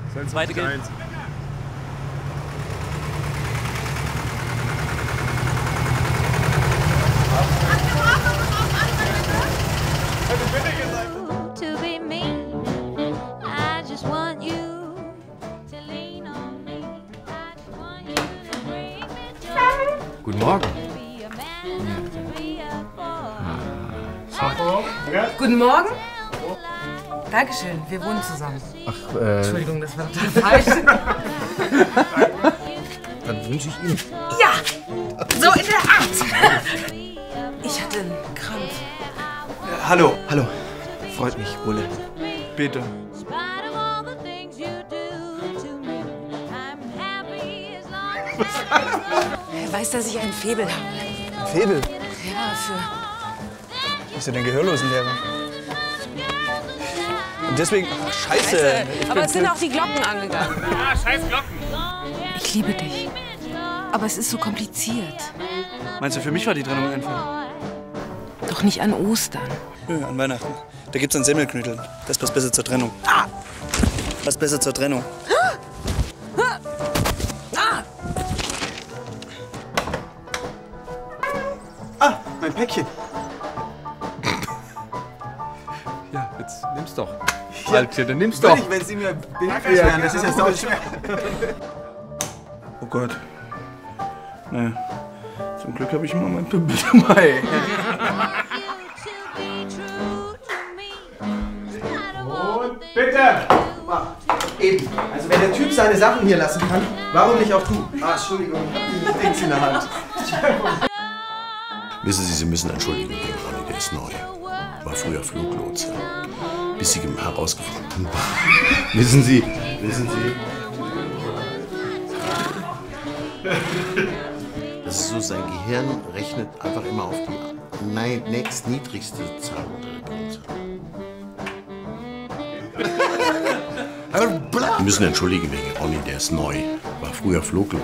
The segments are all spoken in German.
Zweite gilt. Guten Morgen. Guten Morgen. Dankeschön, wir wohnen zusammen. Ach, Entschuldigung, das war total falsch. Dann wünsche ich Ihnen. Ja, so in der Art. Ich hatte einen Krampf. Hallo. Hallo. Freut mich, Bulle. Bitte. Er weiß, dass ich einen Faible habe. Ein Faible? Ja, für... Bist du denn Gehörlosenlehrer? Und deswegen... Ach, scheiße. Aber es sind auch die Glocken angegangen. Ah, scheiß Glocken. Ich liebe dich. Aber es ist so kompliziert. Meinst du, für mich war die Trennung einfach? Doch nicht an Ostern. Nö, an Weihnachten. Da gibt's dann Semmelknödel. Das passt besser zur Trennung. Ah! Passt besser zur Trennung. Ah, mein Päckchen. Ja, jetzt nimm's doch. Ja, Alter, dann nimm's doch. Wenn Sie mir behilflich wären, das ist ja sau schwer. Oh Gott. Naja, zum Glück habe ich immer mein Pimmel dabei. Und bitte! Eben. Also wenn der Typ seine Sachen hier lassen kann, warum nicht auch du? Ah, Entschuldigung, ich hab die Dings in der Hand. Wissen Sie, Sie müssen entschuldigen, Herr Ronny, der ist neu. War früher Fluglotse. Bis Sie herausgefunden haben. Wissen Sie. Das ist so, sein Gehirn rechnet einfach immer auf die nächstniedrigste Zahl unter der Punktzahl. Sie müssen entschuldigen wegen Ronny, der ist neu. War früher Fluglotse.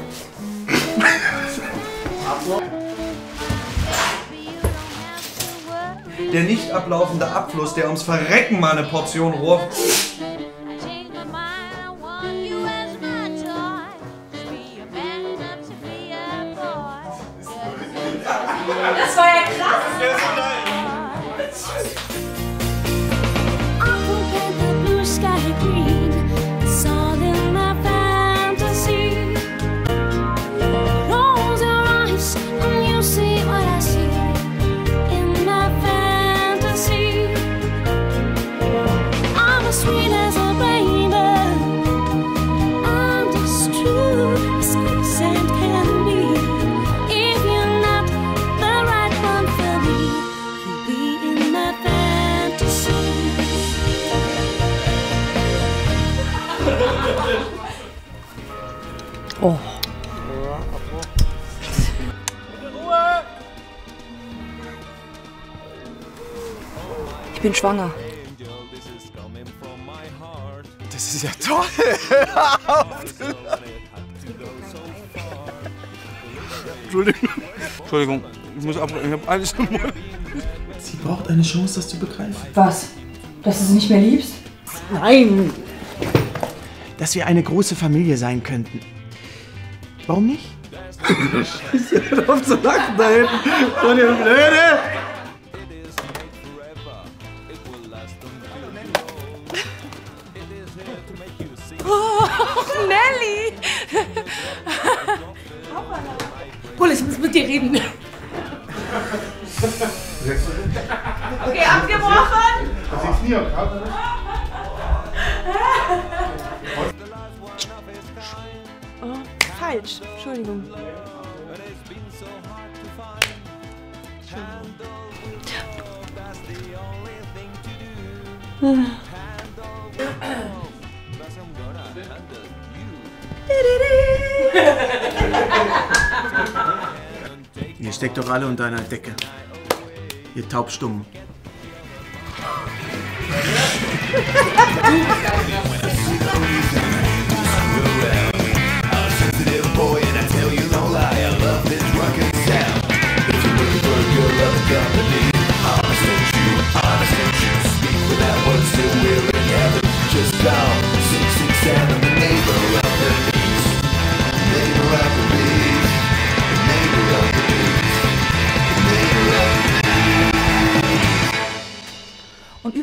Der nicht ablaufende Abfluss, der ums Verrecken mal eine Portion Roth. Das war ja krass. Oh. Ich bin schwanger. Das ist ja toll. Entschuldigung, ich muss abbrechen. Ich hab alles im Mund. Sie braucht eine Chance, das zu begreifen. Was? Dass du sie nicht mehr liebst? Nein! Dass wir eine große Familie sein könnten. Warum nicht? Scheiße, hört auf zu lachen da hinten. So eine Blöde! Oh, Nelly! Bull, ich muss mit dir reden. Okay, abgebrochen! Oh, falsch. Entschuldigung. Ihr steckt doch alle unter einer Decke. Ihr Taubstummen. Just down 667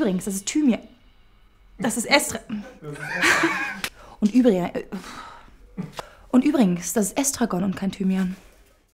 übrigens, das ist Thymian. Das ist Estragon. Und übrigens, das ist Estragon und kein Thymian.